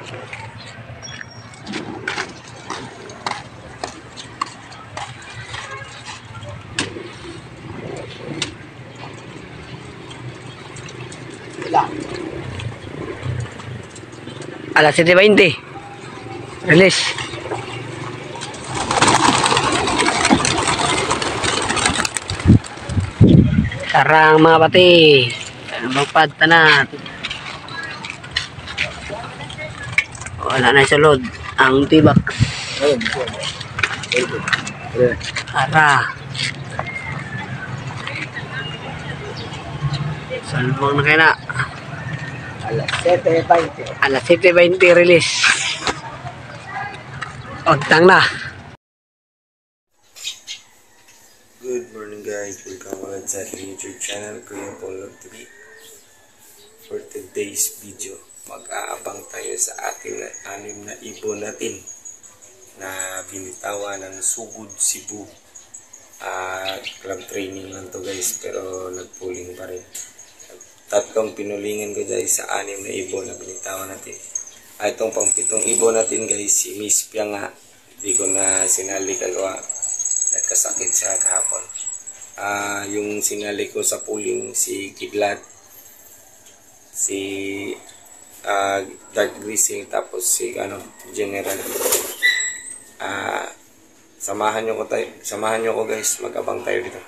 Alas 7:20. Release. Sarang mga pati. Magpadtanat. Wala na sulod ang tibak. Ara. Salbong na kayo na. Alas 7:20. Alas 7:20 release. Ogtang na. Good morning guys, welcome ulit sa ating YouTube channel, Kuya Paul TV. For today's video, mag-aabang tayo sa ating 6 na ibon natin na binitawan ng Sugod Cebu. Club training lang to guys, pero nagpuling pa rin. Tatlong pinulingan ko guys sa 6 na ibon na binitawan natin. Itong pang 7 ibon natin guys, si Miss Pia nga, hindi ko na sinali kagawa. Nagkasakit siya kahapon. Yung sinali ko sa pooling, si Kidlat, si Dark Greasing, tapos si General. Samahan nyo ko guys, mag-abang tayo dito.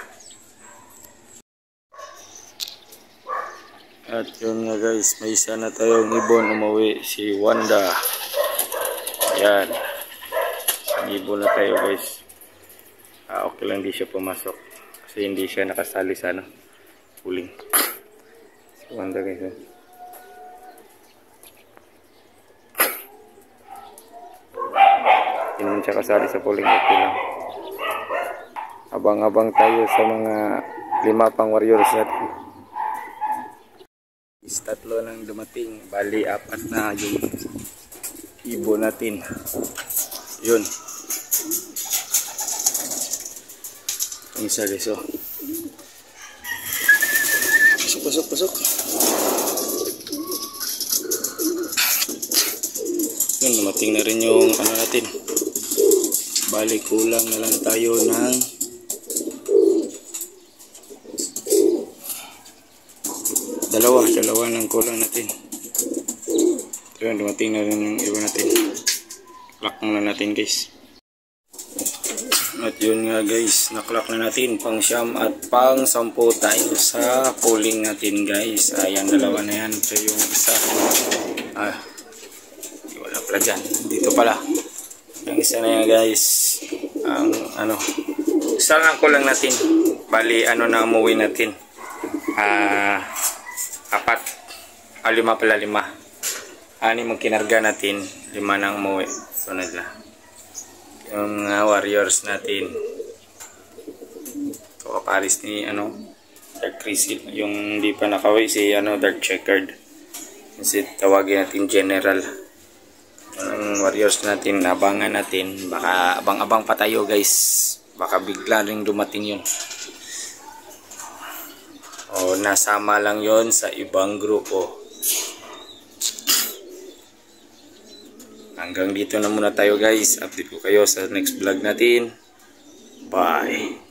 At yun nga guys, may isa na tayong ibon umuwi, si Wanda. Ayan, ang ibon na tayo guys. Okay lang di siya pumasok kasi hindi siya nakasali sa pooling. Si Wanda guys. Hindi naman siya kasali sa pooling. Okay lang. Abang-abang tayo sa mga 5 pang warriors natin. Tatlo nang dumating, bali 4 na yung ibon natin. Yun. Ang isa guys, oh. Pasok. Yun, dumating na rin yung natin. Bali kulang na lang tayo ng dalawa ng kulang natin. Yun, dumating na rin yung iba natin. Clock muna natin guys. At yun nga guys, na-clock na natin pang 9 at pang 10 tayo sa pooling natin guys. Ayan, dalawa na yan. So yung isa, wala pala dyan. Dito pala. Yung isa na yan guys, ang isa lang kulang natin. Bali, na umuwi natin. 4, 5 pala, 5. 6 magkinarga natin, 5 nang umuwi. Sunod na yung warriors natin. So kaparis ni Dark Crystal, yung hindi pa nakaway si Dark Checkered. Kasi tawagin natin General. Yung warriors natin, abangan natin. Baka abang-abang pa tayo guys. Baka bigla ring dumating yun. O nasama lang yon sa ibang grupo. Hanggang dito na muna tayo guys. Update ko kayo sa next vlog natin. Bye.